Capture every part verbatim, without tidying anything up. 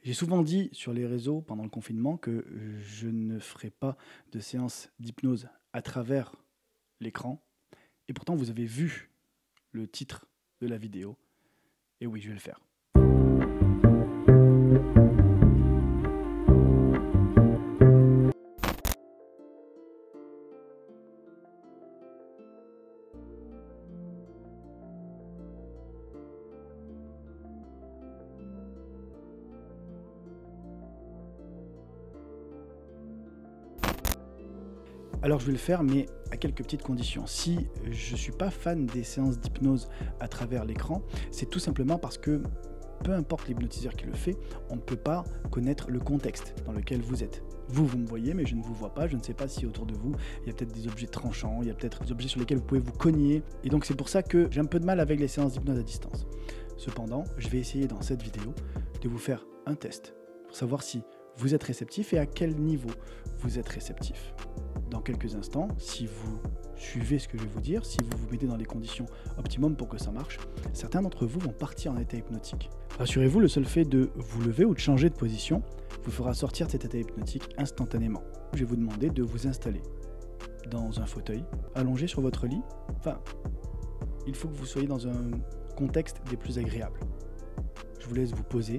J'ai souvent dit sur les réseaux pendant le confinement que je ne ferai pas de séance d'hypnose à travers l'écran. Et pourtant, vous avez vu le titre de la vidéo. Et oui, je vais le faire. Alors je vais le faire, mais à quelques petites conditions. Si je ne suis pas fan des séances d'hypnose à travers l'écran, c'est tout simplement parce que peu importe l'hypnotiseur qui le fait, on ne peut pas connaître le contexte dans lequel vous êtes. Vous, vous me voyez, mais je ne vous vois pas. Je ne sais pas si autour de vous, il y a peut-être des objets tranchants, il y a peut-être des objets sur lesquels vous pouvez vous cogner. Et donc c'est pour ça que j'ai un peu de mal avec les séances d'hypnose à distance. Cependant, je vais essayer dans cette vidéo de vous faire un test pour savoir si vous êtes réceptif et à quel niveau vous êtes réceptif. Dans quelques instants, si vous suivez ce que je vais vous dire, si vous vous mettez dans les conditions optimum pour que ça marche, certains d'entre vous vont partir en état hypnotique. Rassurez-vous, le seul fait de vous lever ou de changer de position vous fera sortir de cet état hypnotique instantanément. Je vais vous demander de vous installer dans un fauteuil, allongé sur votre lit. Enfin, il faut que vous soyez dans un contexte des plus agréables. Je vous laisse vous poser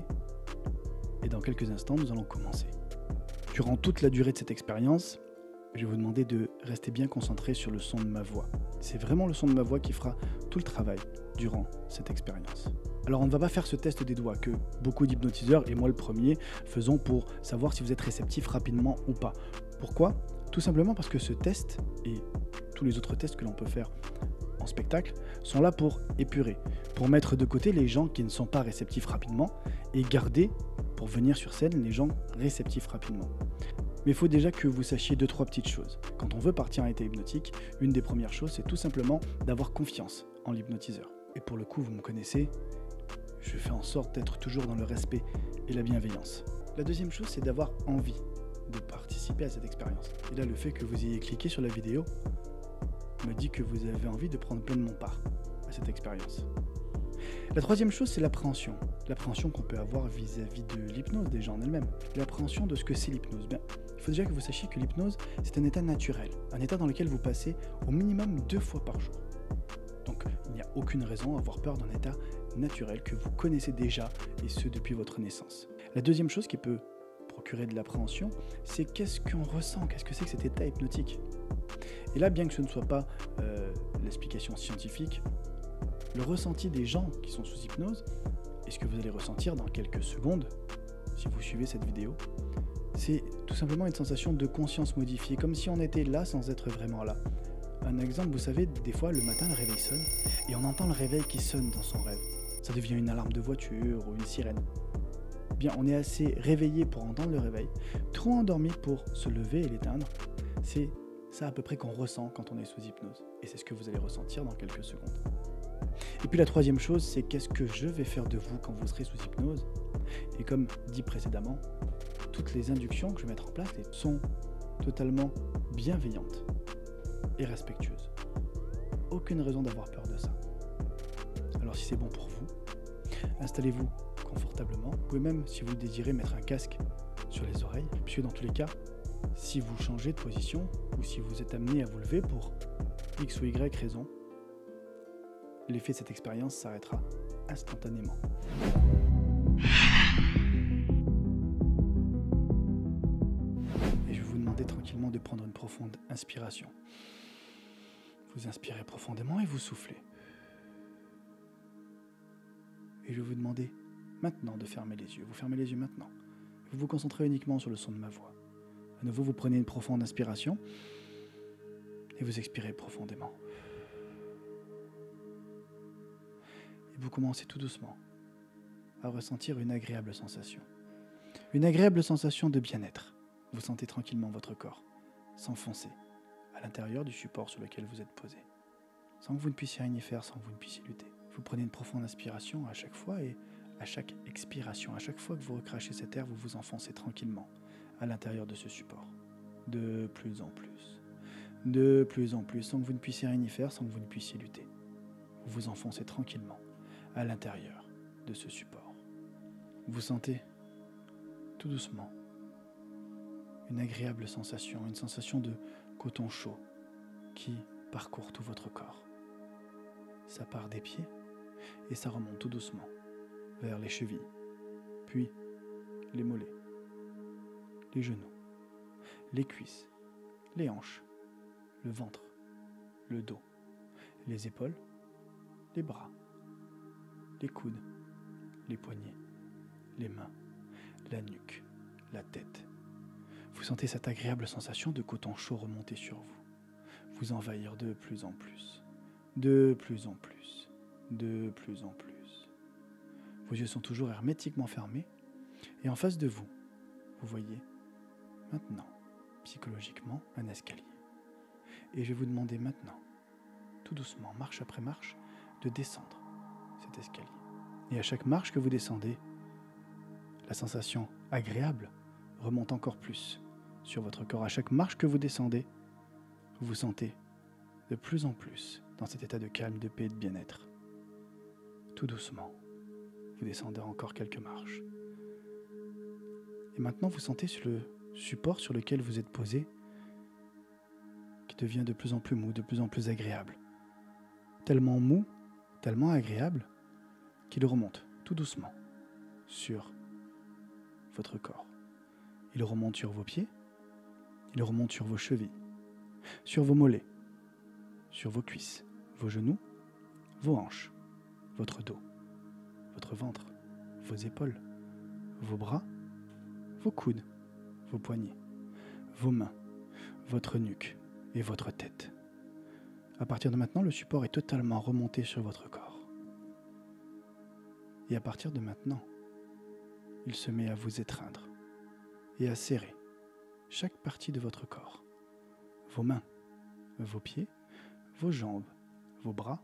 et dans quelques instants, nous allons commencer. Durant toute la durée de cette expérience, je vais vous demander de rester bien concentré sur le son de ma voix. C'est vraiment le son de ma voix qui fera tout le travail durant cette expérience. Alors on ne va pas faire ce test des doigts que beaucoup d'hypnotiseurs, et moi le premier, faisons pour savoir si vous êtes réceptif rapidement ou pas. Pourquoi ? Tout simplement parce que ce test et tous les autres tests que l'on peut faire en spectacle sont là pour épurer, pour mettre de côté les gens qui ne sont pas réceptifs rapidement et garder, pour venir sur scène, les gens réceptifs rapidement. Mais il faut déjà que vous sachiez deux, trois petites choses. Quand on veut partir en état hypnotique, une des premières choses, c'est tout simplement d'avoir confiance en l'hypnotiseur. Et pour le coup, vous me connaissez, je fais en sorte d'être toujours dans le respect et la bienveillance. La deuxième chose, c'est d'avoir envie de participer à cette expérience. Et là, le fait que vous ayez cliqué sur la vidéo me dit que vous avez envie de prendre pleinement part à cette expérience. La troisième chose, c'est l'appréhension. L'appréhension qu'on peut avoir vis-à-vis de l'hypnose déjà en elle-même. L'appréhension de ce que c'est l'hypnose. Bien, il faut déjà que vous sachiez que l'hypnose, c'est un état naturel. Un état dans lequel vous passez au minimum deux fois par jour. Donc, il n'y a aucune raison à avoir peur d'un état naturel que vous connaissez déjà, et ce depuis votre naissance. La deuxième chose qui peut procurer de l'appréhension, c'est qu'est-ce qu'on ressent, qu'est-ce que c'est que cet état hypnotique. Et là, bien que ce ne soit pas euh, l'explication scientifique, le ressenti des gens qui sont sous hypnose, et ce que vous allez ressentir dans quelques secondes, si vous suivez cette vidéo, c'est tout simplement une sensation de conscience modifiée, comme si on était là sans être vraiment là. Un exemple, vous savez, des fois le matin le réveil sonne, et on entend le réveil qui sonne dans son rêve. Ça devient une alarme de voiture ou une sirène. Bien, on est assez réveillé pour entendre le réveil, trop endormi pour se lever et l'éteindre. C'est ça à peu près qu'on ressent quand on est sous hypnose, et c'est ce que vous allez ressentir dans quelques secondes. Et puis la troisième chose, c'est qu'est-ce que je vais faire de vous quand vous serez sous hypnose. Et comme dit précédemment, toutes les inductions que je vais mettre en place sont totalement bienveillantes et respectueuses. Aucune raison d'avoir peur de ça. Alors si c'est bon pour vous, installez-vous confortablement. Vous pouvez même, si vous le désirez, mettre un casque sur les oreilles, puisque dans tous les cas, si vous changez de position ou si vous êtes amené à vous lever pour X ou Y raison, l'effet de cette expérience s'arrêtera instantanément. Et je vais vous demander tranquillement de prendre une profonde inspiration. Vous inspirez profondément et vous soufflez. Et je vais vous demander maintenant de fermer les yeux. Vous fermez les yeux maintenant. Vous vous concentrez uniquement sur le son de ma voix. À nouveau, vous prenez une profonde inspiration et vous expirez profondément. Et vous commencez tout doucement à ressentir une agréable sensation. Une agréable sensation de bien-être. Vous sentez tranquillement votre corps s'enfoncer à l'intérieur du support sur lequel vous êtes posé, sans que vous ne puissiez rien y faire, sans que vous ne puissiez lutter. Vous prenez une profonde inspiration à chaque fois et à chaque expiration, à chaque fois que vous recrachez cet air, vous vous enfoncez tranquillement à l'intérieur de ce support. De plus en plus, de plus en plus, sans que vous ne puissiez rien y faire, sans que vous ne puissiez lutter. Vous vous enfoncez tranquillement à l'intérieur de ce support. Vous sentez tout doucement, une agréable sensation, une sensation de coton chaud qui parcourt tout votre corps. Ça part des pieds et ça remonte tout doucement vers les chevilles, puis les mollets, les genoux, les cuisses, les hanches, le ventre, le dos, les épaules, les bras, les coudes, les poignets, les mains, la nuque, la tête. Vous sentez cette agréable sensation de coton chaud remonter sur vous, vous envahir de plus en plus, de plus en plus, de plus en plus. Vos yeux sont toujours hermétiquement fermés et en face de vous, vous voyez maintenant, psychologiquement, un escalier. Et je vais vous demander maintenant, tout doucement, marche après marche, de descendre cet escalier. Et à chaque marche que vous descendez, la sensation agréable remonte encore plus sur votre corps. À chaque marche que vous descendez, vous vous sentez de plus en plus dans cet état de calme, de paix et de bien-être. Tout doucement, vous descendez encore quelques marches. Et maintenant, vous sentez sur le support sur lequel vous êtes posé qui devient de plus en plus mou, de plus en plus agréable. Tellement mou, tellement agréable, qu'il remonte tout doucement sur votre corps. Il remonte sur vos pieds, il remonte sur vos chevilles, sur vos mollets, sur vos cuisses, vos genoux, vos hanches, votre dos, votre ventre, vos épaules, vos bras, vos coudes, vos poignets, vos mains, votre nuque et votre tête. À partir de maintenant, le support est totalement remonté sur votre corps. Et à partir de maintenant, il se met à vous étreindre et à serrer chaque partie de votre corps. Vos mains, vos pieds, vos jambes, vos bras,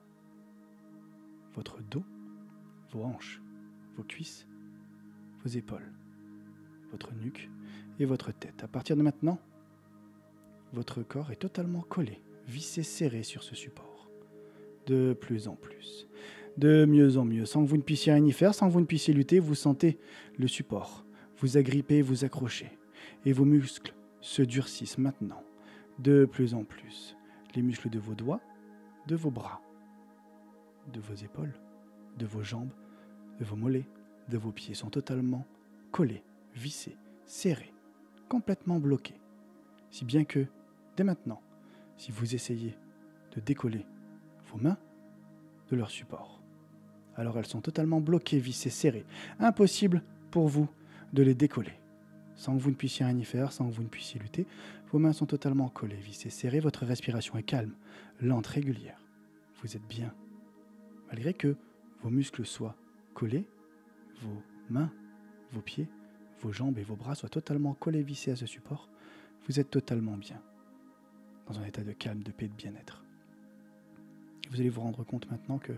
votre dos, vos hanches, vos cuisses, vos épaules, votre nuque et votre tête. À partir de maintenant, votre corps est totalement collé, vissé, serré sur ce support. De plus en plus, de mieux en mieux, sans que vous ne puissiez rien y faire, sans que vous ne puissiez lutter, vous sentez le support, vous agripper, vous accrocher, et vos muscles se durcissent maintenant, de plus en plus. Les muscles de vos doigts, de vos bras, de vos épaules, de vos jambes, de vos mollets, de vos pieds sont totalement collés, vissés, serrés, complètement bloqués. Si bien que, dès maintenant, si vous essayez de décoller vos mains de leur support, alors elles sont totalement bloquées, vissées, serrées. Impossible pour vous de les décoller. Sans que vous ne puissiez rien y faire, sans que vous ne puissiez lutter, vos mains sont totalement collées, vissées, serrées. Votre respiration est calme, lente, régulière. Vous êtes bien. Malgré que vos muscles soient collés, vos mains, vos pieds, vos jambes et vos bras soient totalement collés, vissés à ce support, vous êtes totalement bien, dans un état de calme, de paix, de bien-être. Vous allez vous rendre compte maintenant que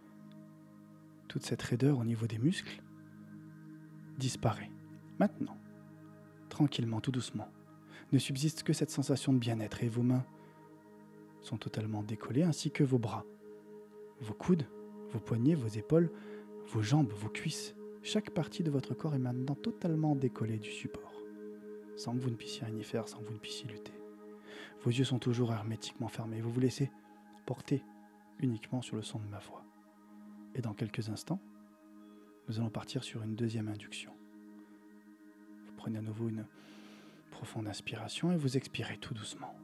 toute cette raideur au niveau des muscles disparaît. Maintenant, tranquillement, tout doucement, ne subsiste que cette sensation de bien-être et vos mains sont totalement décollées, ainsi que vos bras, vos coudes, vos poignets, vos épaules, vos jambes, vos cuisses. Chaque partie de votre corps est maintenant totalement décollée du support, sans que vous ne puissiez rien y faire, sans que vous ne puissiez lutter. Vos yeux sont toujours hermétiquement fermés, vous vous laissez porter uniquement sur le son de ma voix. Et dans quelques instants, nous allons partir sur une deuxième induction. Vous prenez à nouveau une profonde inspiration et vous expirez tout doucement.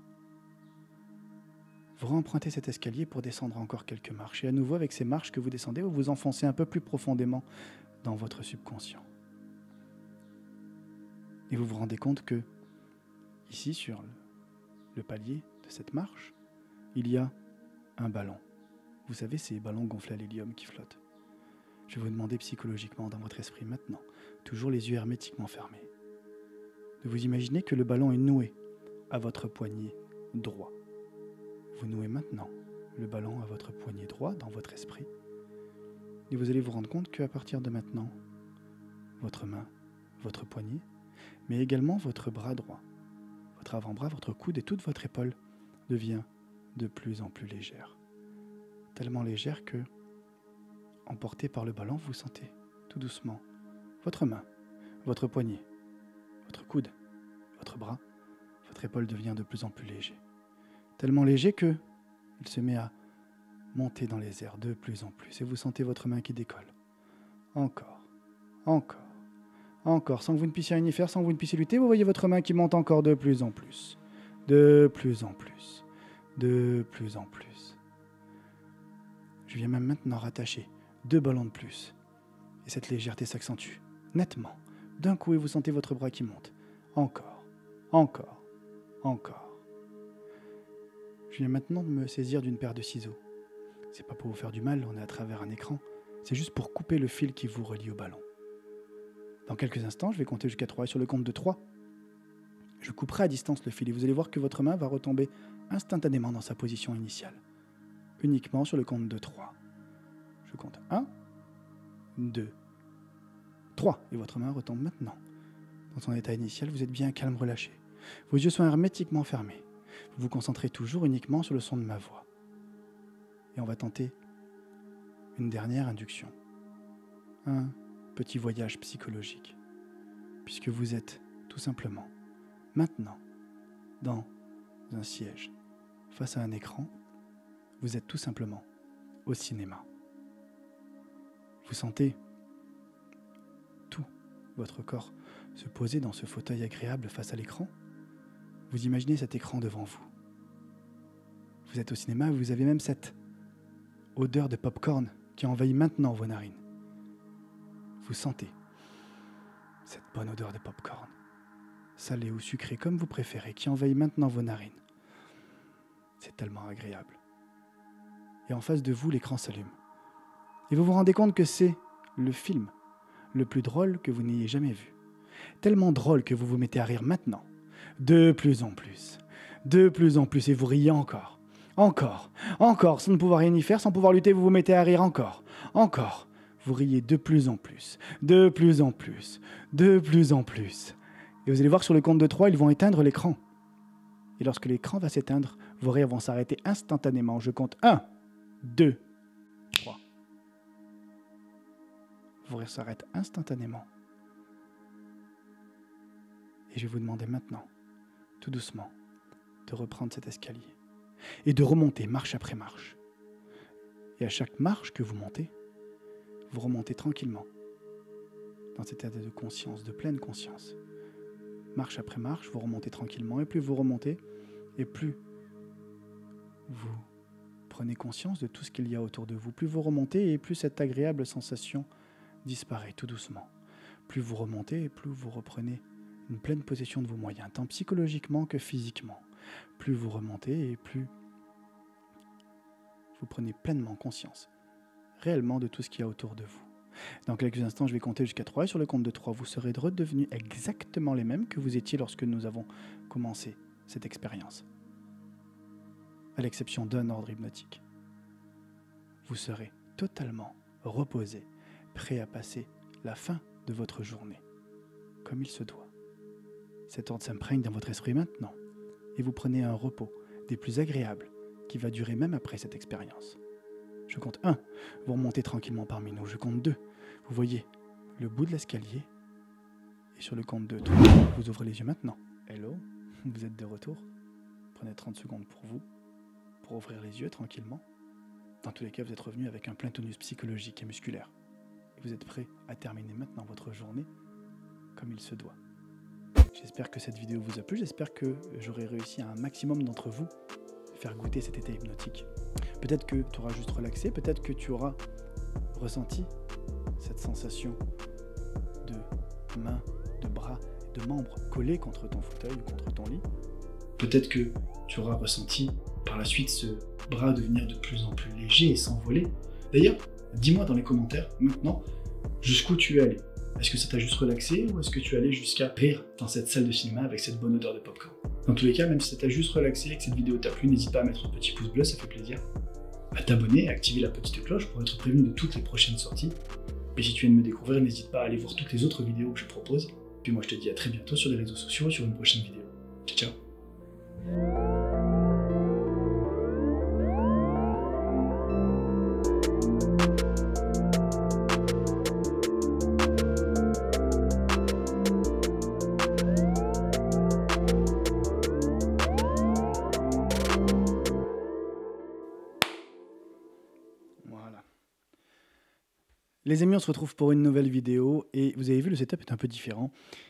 Vous empruntez cet escalier pour descendre encore quelques marches. Et à nouveau, avec ces marches que vous descendez, vous vous enfoncez un peu plus profondément dans votre subconscient. Et vous vous rendez compte que, ici, sur le, le palier de cette marche, il y a un ballon. Vous savez, ces ballons gonflés à l'hélium qui flottent. Je vais vous demander psychologiquement dans votre esprit maintenant, toujours les yeux hermétiquement fermés, de vous imaginer que le ballon est noué à votre poignet droit. Vous nouez maintenant le ballon à votre poignet droit dans votre esprit et vous allez vous rendre compte qu'à partir de maintenant, votre main, votre poignet, mais également votre bras droit, votre avant-bras, votre coude et toute votre épaule devient de plus en plus légère. Tellement légère que, emporté par le ballon, vous sentez tout doucement votre main, votre poignet, coude, votre bras, votre épaule devient de plus en plus léger. Tellement léger que il se met à monter dans les airs de plus en plus. Et vous sentez votre main qui décolle. Encore, encore, encore. Sans que vous ne puissiez rien y faire, sans que vous ne puissiez lutter, vous voyez votre main qui monte encore de plus en plus. De plus en plus. De plus en plus. Je viens même maintenant rattacher deux ballons de plus. Et cette légèreté s'accentue nettement. D'un coup, et vous sentez votre bras qui monte. Encore, encore, encore. Je viens maintenant de me saisir d'une paire de ciseaux. C'est pas pour vous faire du mal, on est à travers un écran. C'est juste pour couper le fil qui vous relie au ballon. Dans quelques instants, je vais compter jusqu'à trois et sur le compte de trois, je couperai à distance le fil et vous allez voir que votre main va retomber instantanément dans sa position initiale. Uniquement sur le compte de trois. Je compte un, deux, trois. Et votre main retombe maintenant. Dans son état initial, vous êtes bien calme, relâché. Vos yeux sont hermétiquement fermés. Vous vous concentrez toujours uniquement sur le son de ma voix. Et on va tenter une dernière induction. Un petit voyage psychologique. Puisque vous êtes tout simplement, maintenant, dans un siège, face à un écran, vous êtes tout simplement au cinéma. Vous sentez tout votre corps se poser dans ce fauteuil agréable face à l'écran. Vous imaginez cet écran devant vous. Vous êtes au cinéma et vous avez même cette odeur de pop-corn qui envahit maintenant vos narines. Vous sentez cette bonne odeur de pop-corn, salé ou sucré comme vous préférez, qui envahit maintenant vos narines. C'est tellement agréable. Et en face de vous, l'écran s'allume. Et vous vous rendez compte que c'est le film le plus drôle que vous n'ayez jamais vu. Tellement drôle que vous vous mettez à rire maintenant. De plus en plus. De plus en plus. Et vous riez encore. Encore. Encore. Sans ne pouvoir rien y faire, sans pouvoir lutter, vous vous mettez à rire encore. Encore. Vous riez de plus en plus. De plus en plus. De plus en plus. Et vous allez voir sur le compte de trois, ils vont éteindre l'écran. Et lorsque l'écran va s'éteindre, vos rires vont s'arrêter instantanément. Je compte un, deux, trois. Vos rires s'arrêtent instantanément. Et je vais vous demander maintenant, tout doucement, de reprendre cet escalier et de remonter marche après marche. Et à chaque marche que vous montez, vous remontez tranquillement dans cet état de conscience, de pleine conscience. Marche après marche, vous remontez tranquillement et plus vous remontez, et plus vous prenez conscience de tout ce qu'il y a autour de vous. Plus vous remontez et plus cette agréable sensation disparaît tout doucement. Plus vous remontez et plus vous reprenez une pleine possession de vos moyens, tant psychologiquement que physiquement. Plus vous remontez et plus vous prenez pleinement conscience, réellement, de tout ce qu'il y a autour de vous. Dans quelques instants, je vais compter jusqu'à trois et sur le compte de trois, vous serez redevenus exactement les mêmes que vous étiez lorsque nous avons commencé cette expérience. À l'exception d'un ordre hypnotique. Vous serez totalement reposé, prêt à passer la fin de votre journée, comme il se doit. Cet ordre s'imprègne dans votre esprit maintenant, et vous prenez un repos des plus agréables qui va durer même après cette expérience. Je compte un, vous remontez tranquillement parmi nous. Je compte deux, vous voyez le bout de l'escalier, et sur le compte deux, vous ouvrez les yeux maintenant. Hello, vous êtes de retour. Prenez trente secondes pour vous, pour ouvrir les yeux tranquillement. Dans tous les cas, vous êtes revenu avec un plein tonus psychologique et musculaire. Et vous êtes prêt à terminer maintenant votre journée comme il se doit. J'espère que cette vidéo vous a plu, j'espère que j'aurai réussi à un maximum d'entre vous faire goûter cet état hypnotique. Peut-être que tu auras juste relaxé, peut-être que tu auras ressenti cette sensation de mains, de bras, de membres collés contre ton fauteuil ou contre ton lit. Peut-être que tu auras ressenti par la suite ce bras devenir de plus en plus léger et s'envoler. D'ailleurs, dis-moi dans les commentaires maintenant jusqu'où tu es allé. Est-ce que ça t'a juste relaxé ou est-ce que tu es allé jusqu'à rire dans cette salle de cinéma avec cette bonne odeur de popcorn? Dans tous les cas, même si ça t'a juste relaxé et que cette vidéo t'a plu, n'hésite pas à mettre un petit pouce bleu, ça fait plaisir. À t'abonner et activer la petite cloche pour être prévenu de toutes les prochaines sorties. Et si tu viens de me découvrir, n'hésite pas à aller voir toutes les autres vidéos que je propose. Puis moi je te dis à très bientôt sur les réseaux sociaux et sur une prochaine vidéo. Ciao ciao. Voilà. Les amis, on se retrouve pour une nouvelle vidéo et vous avez vu, le setup est un peu différent.